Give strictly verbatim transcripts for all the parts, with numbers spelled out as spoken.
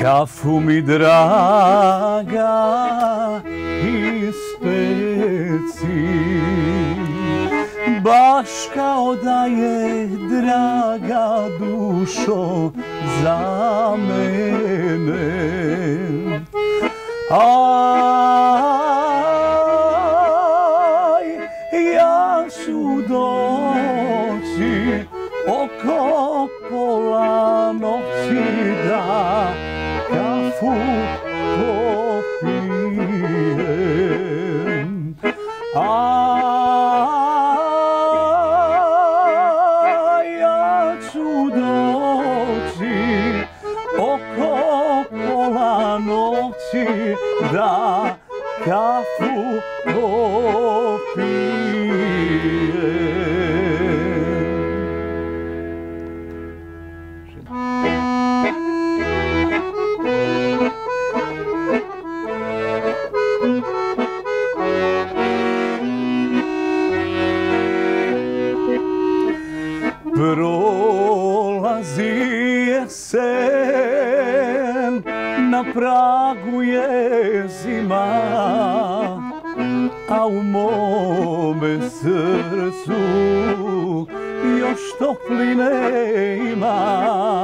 kafu mi draga ispeci, baš kao da je draga dušo za mene. Aj, ja ću doći oko pola noći da kafu popijem. Aj, ja ću doći oko pola noći da kafu popijem. Prolazi jesen, na pragu je zima, a u mome srcu još topline ima.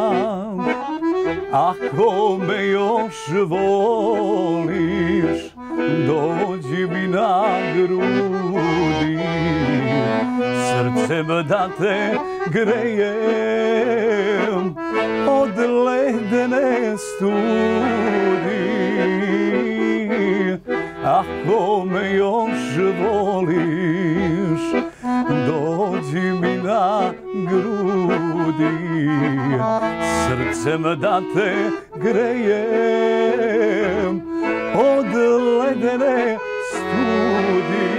Ako me još voliš, dođi mi na grudi, srcem da te grejem od ledene studi. Ako me još voliš, dođi mi na grudi, srcem da te grejem od ledene studi.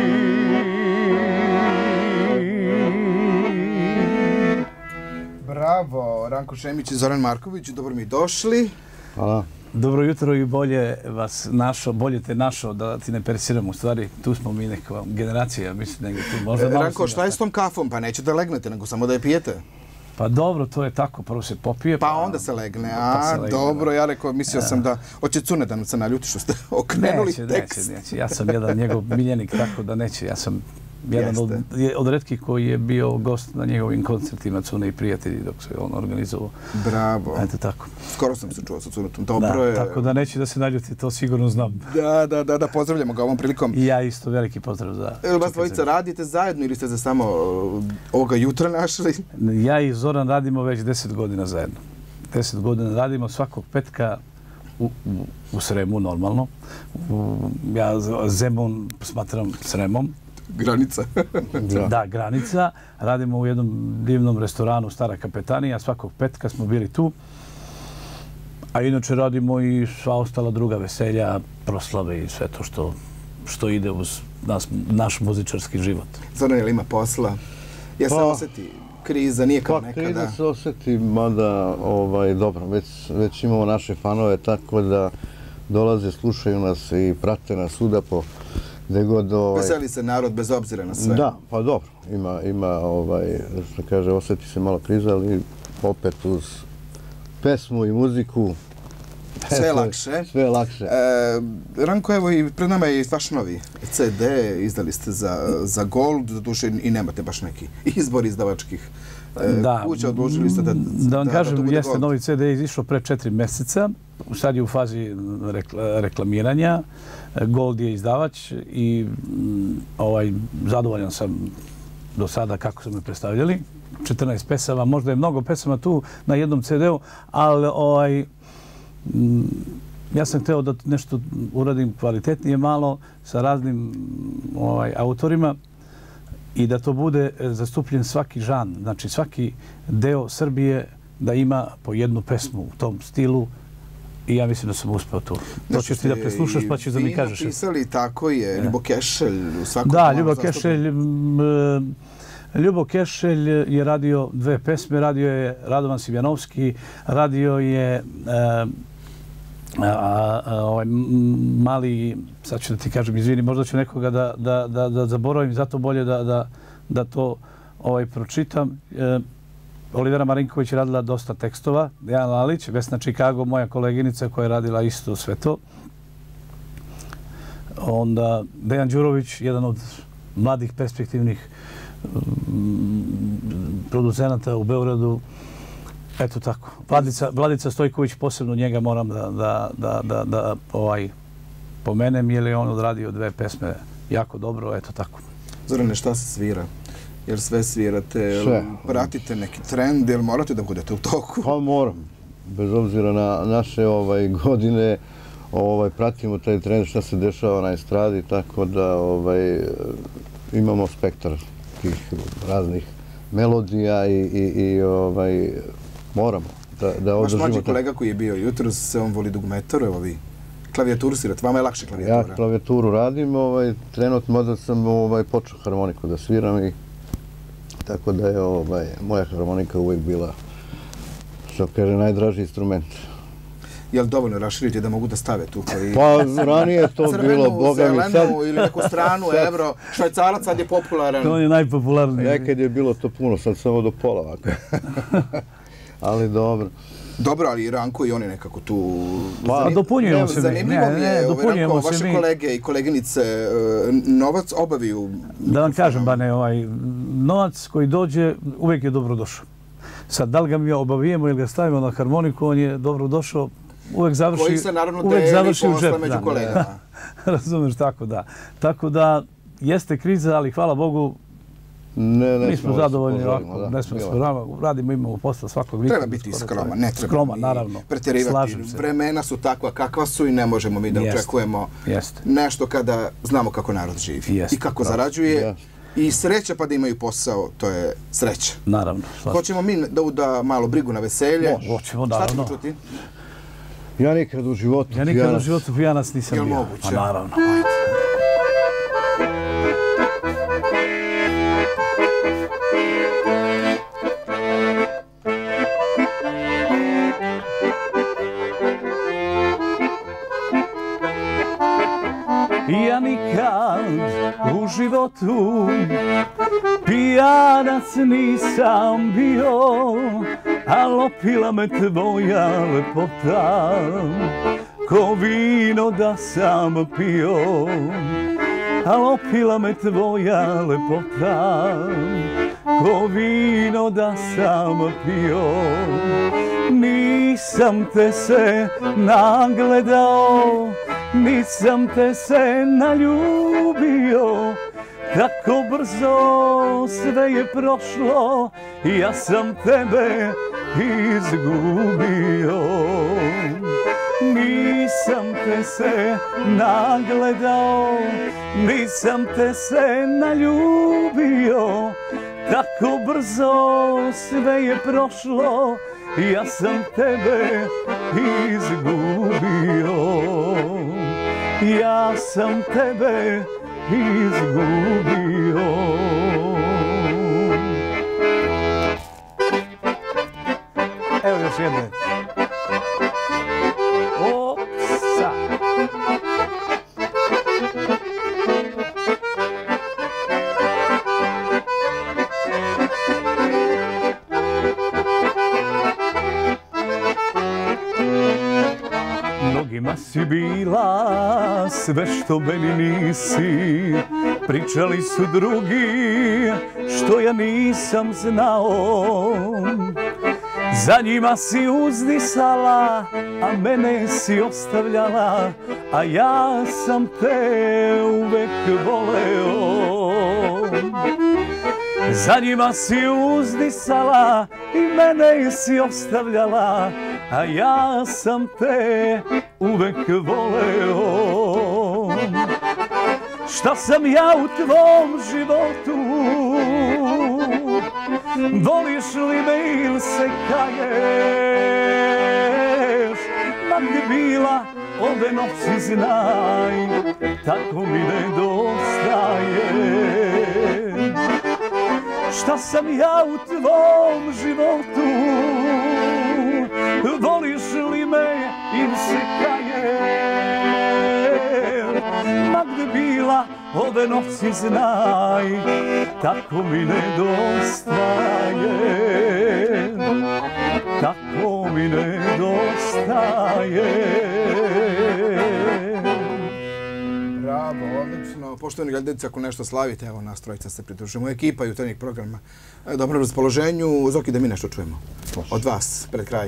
Bravo, Ranko Šemić i Zoran Marković, dobro mi došli. Hvala. Dobro jutro i bolje vas našao, bolje te našao, da ti ne persiramo. U stvari, tu smo mi neka generacija, mislim, negdje tu možda malo... Ranko, šta je s tom kafom? Pa nećete da legnete, nego samo da je pijete. Pa dobro, to je tako, prvo se popije. Pa onda se legne, a dobro, ja rekao, mislio sam da... Hoće Cune da nam se naljuti što ste okrenuli tekst. Neće, neće, ja sam jedan njegov miljenik, tako da neće, ja sam... Jedan od, od retkih koji je bio gost na njegovim koncertima, Cune i prijatelji, dok se on organizovao. Bravo. Eto tako. Skoro sam se čuo sa Cunetom. Dobro je. Tako da neće da se naljuti, to sigurno znam. Da, da, da, da, pozdravljamo ga ovom prilikom. I ja isto, veliki pozdrav za... Evo, vas dvojica radite zajedno ili ste se samo ovoga jutra našli? Ja i Zoran radimo već deset godina zajedno. Deset godina radimo svakog petka u, u, u Sremu, normalno. U, ja Zemun smatram Sremom. Granica. da. da, granica. Radimo u jednom divnom restoranu Stara Kapetanija. Svakog petka smo bili tu. A inače radimo i sva ostala druga veselja, proslave i sve to što, što ide uz nas, naš muzičarski život. Zoran, je li ima posla? Ja se pa, osjeti kriza, nije kao pa, nekada. Kriza se osjeti, mada ovaj, dobro, već, već imamo naše fanove, tako da dolaze, slušaju nas i prate nas svuda po God, ovaj... Veseli se narod bez obzira na sve. Da, pa dobro. Ima, ima ovaj, što kaže, osjeti se malo kriza, ali opet uz pesmu i muziku... Sve je lakše. Sve je lakše. E, Ranko, evo i pred nama je vaš novi ce de, izdali ste za, za Gold, doduše i nemate baš neki izbor izdavačkih e, da, kuća, odlučili ste da... Da vam da, kažem, da jeste Gold. novi ce de izišao pre četiri mjeseca, sad je u fazi rekla, reklamiranja, Gold je izdavač i ovaj, zadovoljan sam do sada kako su me predstavljali. četrnaest pesama, možda je mnogo pesama tu na jednom ce de u, ali ovaj, ja sam hteo da nešto uradim kvalitetnije malo sa raznim ovaj, autorima i da to bude zastupljen svaki žan, znači svaki deo Srbije da ima po jednu pesmu u tom stilu. I ja mislim da sam uspeo tu. To ćeš ti da preslušaš pa ćeš da mi kažeš. Vi napisali, tako je, Ljubo Kešelj u svakom... Da, Ljubo Kešelj, Ljubo Kešelj je radio dve pesme, radio je Radovan Sivjanovski, radio je a, a, a, ovaj mali, sad ću da ti kažem, izvini, možda ću nekoga da, da, da, da zaboravim, zato bolje da, da, da to ovaj, pročitam. E, Olivera Marinković je radila dosta tekstova, Dejan Lalić, Vesna Chicago, moja koleginica koja je radila isto sve to. Onda Dejan Đurović, jedan od mladih perspektivnih producenata u Beogradu. Eto tako. Vladica, Vladica Stojković, posebno njega moram da, da, da, da, da ovaj, pomenem, jer je on odradio dve pesme jako dobro, eto tako. Zorane, šta se svira? Jer sve svirate, Sve. pratite neki trend, jer morate da budete u toku? Pa moram. Bez obzira na naše ovaj, godine, ovaj, pratimo taj trend šta se dešava na estradi, tako da ovaj, imamo spektar tih raznih melodija i, i, i ovaj, moramo da, da Vaš održimo. mlađi kolega koji je bio jutros, se on voli dugmetaru, evo vi. Klavijaturu svirate, vama je lakše klavijatura. Ja klavijaturu radim, ovaj, trenutno mada sam ovaj, počeo harmoniku da sviram i tako da je ovaj, moja harmonika uvijek bila, što kaže, najdraži instrument. Je li dovoljno raširiti da mogu da stave tu koji... Pa ranije je to bilo, boga mi sad... Crvenu, ili neku stranu, evro, švajcarac sad je popularan. To je najpopularniji. Nekad je bilo to puno, sad samo do pola ovako. Ali dobro. Dobro, ali Ranko i on je nekako tu... Pa, dopunjujemo se mi. Zanimljivo mi je, dopunjujemo Ranko, se vaše mi. kolege i koleginice Novac obaviju... Da vam kažem, Bane, ovaj, novac koji dođe uvijek je dobro došao. Sad, da li ga mi obavijemo ili ga stavimo na harmoniku, on je dobro došao, uvijek završi, koji se naravno uvijek završi u posla džep. među Da. kolegama. Razumeš, tako da. Tako da, jeste kriza, ali hvala Bogu, Ne, ne mi smo zadovoljni ovako, da, ne smo bila. radimo, radimo, imamo posla svakog vikenda. Treba biti skoro skroman, to je. ne treba Skroman, ni naravno. preterivati. Slažem se. Vremena su takva kakva su i ne možemo mi da Jeste. očekujemo Jeste. nešto kada znamo kako narod živi Jeste, i kako pravo. zarađuje. Jeste. I sreća pa da imaju posao, to je sreća. Naravno. slažem. Hoćemo mi da uda malo brigu na veselje. Hoćemo, Šta naravno. ćemo čuti? Ja nikad u životu. Ja nikad u pijanas- životu pijanas nisam Jel bio. moguće? Pa naravno. Ajde. Ja nikad u životu pijanac nisam bio, al opila me tvoja lepota, ko vino da sam pio. Al opila me tvoja lepota, ko vino da sam pio. Nisam te se nagledao, nisam te se naljubio, tako brzo sve je prošlo, ja sam tebe izgubio. Nisam te se nagledao, nisam te se naljubio, tako brzo sve je prošlo, ja sam tebe izgubio. Ja sam tebe izgubio. Evo još jedne. Opsa. Mnogima si bila sve što meni nisi, pričali su drugi što ja nisam znao. Za njima si uzdisala, a mene si ostavljala, a ja sam te uvek voleo. Za njima si uzdisala i mene si ostavljala, a ja sam te uvek voleo. Šta sam ja u tvom životu? Voliš li me ili se kaješ? Ma gdje bila ove noći znaj, tako mi nedostaje. Šta sam ja u tvom životu? Voliš li me ili se kaješ? Ma gdje bila ove noći znaj, tako mi nedostaje. poštovani gledalci, ako nešto slavite, evo nas trojica se pridružimo, ekipa jutarnjeg programa. Dobro raspoloženju. Zoki, da mi nešto čujemo od vas pred kraj.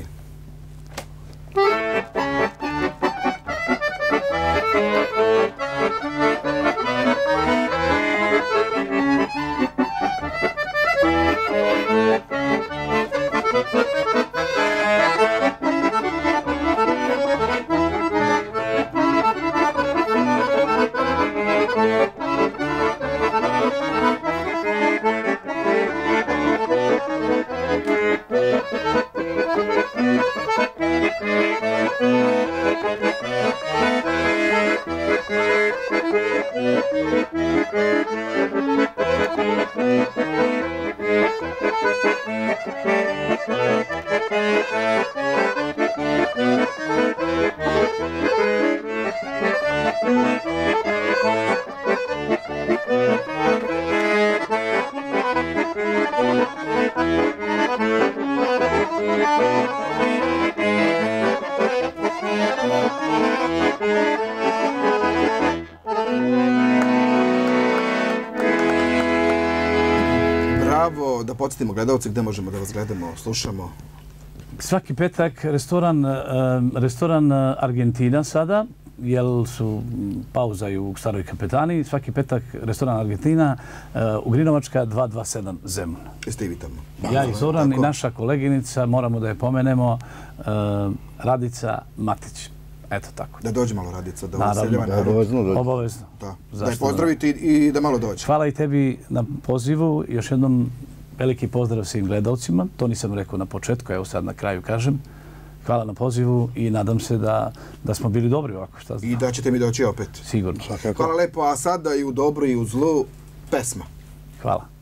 Bravo, da podsjetimo gledalce gdje možemo da vas gledamo, slušamo. Svaki petak restoran, restoran Argentina sada, jer su pauza i u Staroj Kapetani. Svaki petak restoran Argentina, Ugrinovačka dva dva sedam Zemun. Jeste i vi tamo? Ja i Zoran i naša koleginica, moramo da je pomenemo, Radica Matić. Eto tako. Da dođe malo Radica, da useljava narod. Obavezno. Obavezno. Da je pozdraviti i da malo dođe. Hvala i tebi na pozivu. Još jednom veliki pozdrav svim gledalcima. To nisam rekao na početku, evo sad na kraju kažem. Hvala na pozivu i nadam se da, da smo bili dobri ovako, šta znam. I da ćete mi doći opet. Sigurno. Hvala lepo, a sada i u dobru i u zlu pesma. Hvala.